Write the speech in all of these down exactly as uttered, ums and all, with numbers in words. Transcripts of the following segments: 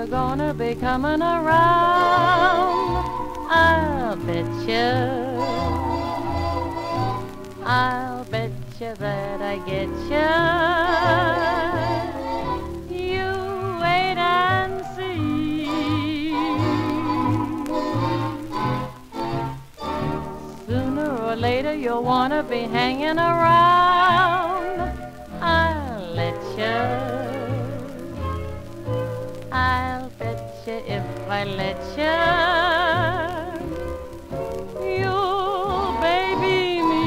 gonna be coming around. I'll bet you, I'll bet you that I get you. You wait and see. Sooner or later you'll wanna be hanging around. I'll let you, I'll bet you if I let you. You'll baby me.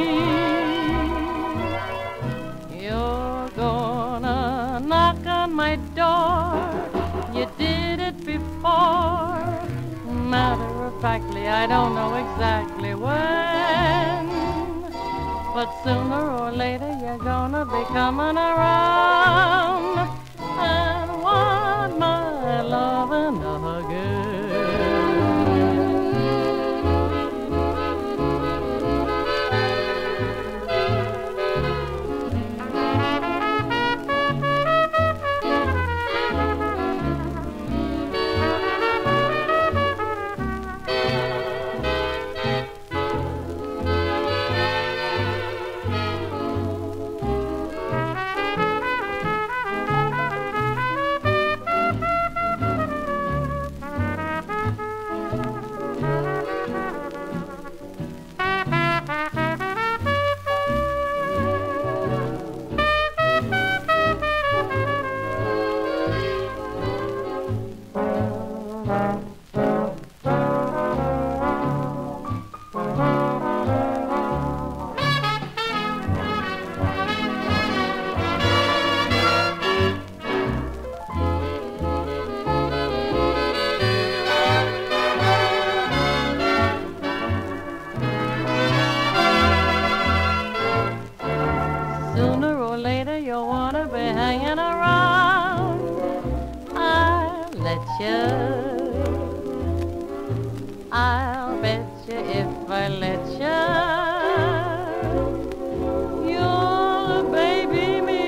You're gonna knock on my door. You did it before. Matter of factly, I don't know exactly when, but sooner or later you're gonna be coming around and want my lovin' again. Sooner or later you'll wanna be hanging around. I'll let you, I'll bet you if I let you. You'll baby me.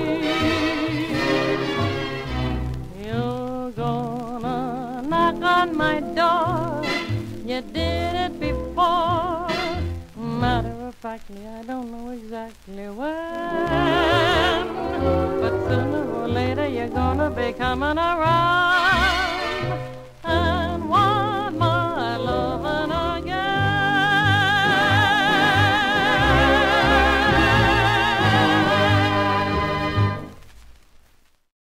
You're gonna knock on my door. You did it before. Matter of factly, I don't know exactly when, but sooner or later you're gonna be coming around.